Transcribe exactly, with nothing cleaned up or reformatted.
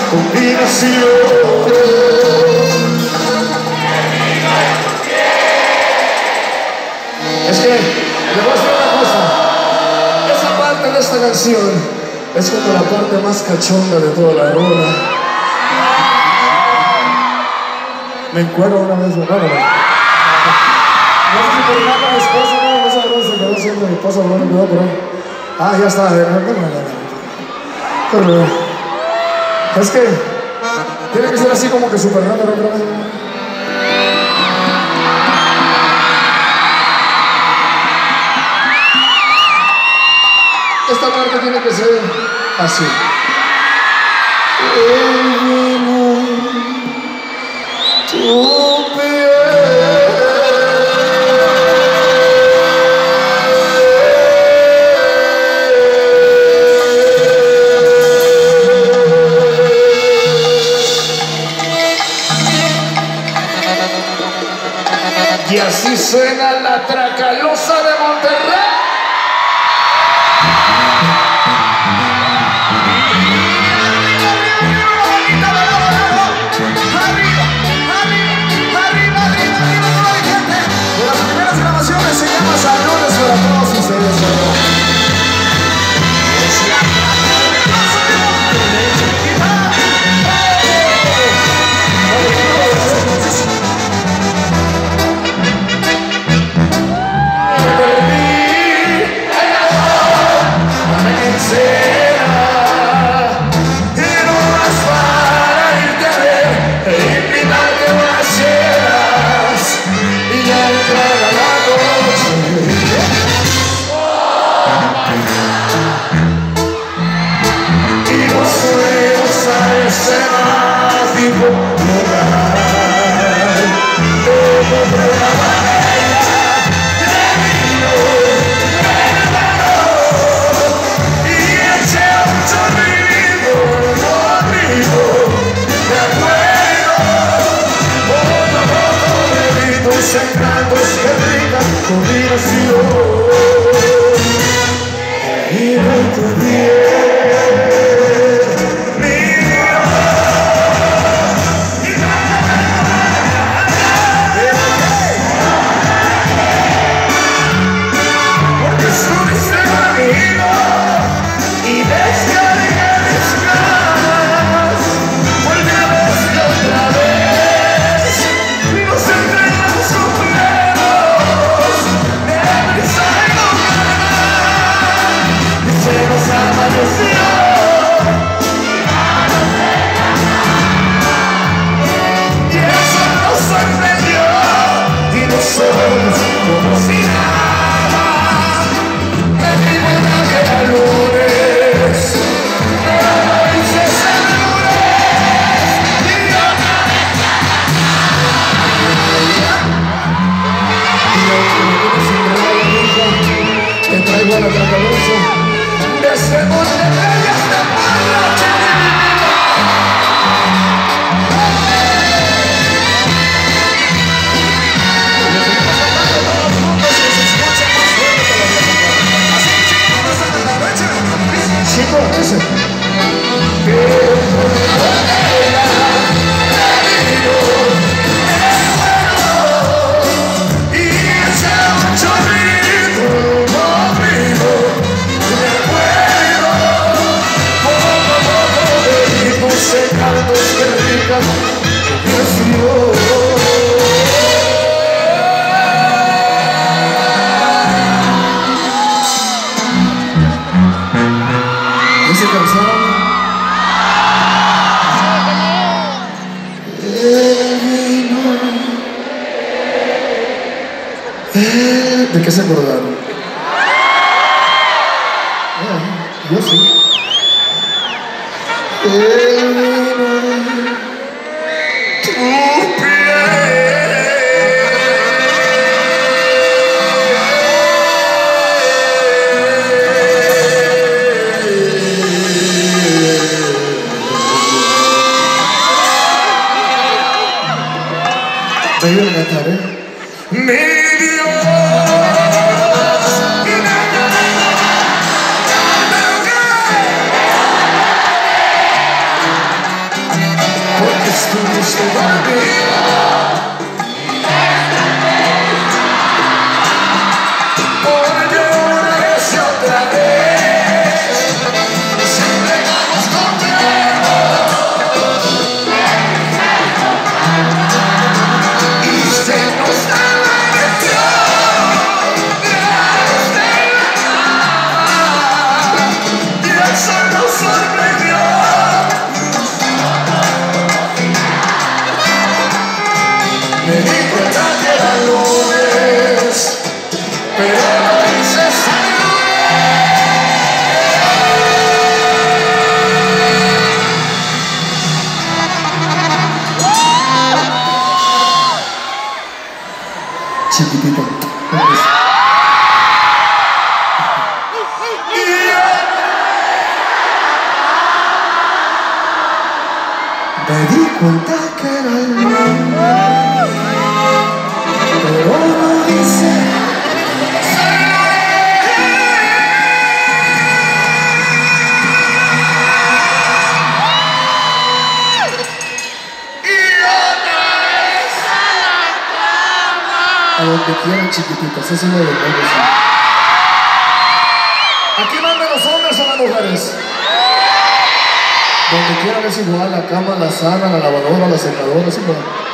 combinación. Es que, le voy a decir una cosa. Esa parte de esta canción es como la parte más cachonda de toda la rola. Me encuentro una vez, bueno, no. No sé si por nada con mi esposa, no, esa rola se quedó siendo mi esposa, no me quedó, pero... Ah, ya está, pero... Es que... Tiene que ser así como que súper rápido, otra vez. Esta parte tiene que ser así. El vino, tu piel. Y así suena la Tracalosa de Monterrey. Secretos que rica combinación y de tu piel, mi porque estuviste conmigo y descargué mis ganas, vuelve a verte otra vez y nos entregamos completos de prisa y novedad y se nos amaneció y eso nos sorprendió y nosotros como si nada me vida que era lunes me dices el lunes y otra vez y aunque me quedes sin regalo nunca te traigo a la Tracalosa desde Monterrey hasta Puebla. Chicos, dice que y ese chorrito conmigo recuerdo poco a poco de tus secretos que ricas creció. ¿Se cansaron? El vino. El... ¿De qué se acordaron? Eh, yo sí. El vino. Tu piel. Me ayudan a cantar, ¿eh? Mi Dios, y nada, nada, nada, estuviste conmigo. Porque una vez y otra vez siempre vamos contigo. Y se nos amaneció detrás de la cama y el sol nos sorprendió. Me di cuenta que era lunes, pero no hice chiquitito. Me di cuenta que era el lunes, pero no hice. A donde quieran, chiquititas, eso es lo de menos. ¿Aquí mandan los hombres o las mujeres? Donde quieran es igual, la cama, la sala, la lavadora, la secadora, es igual.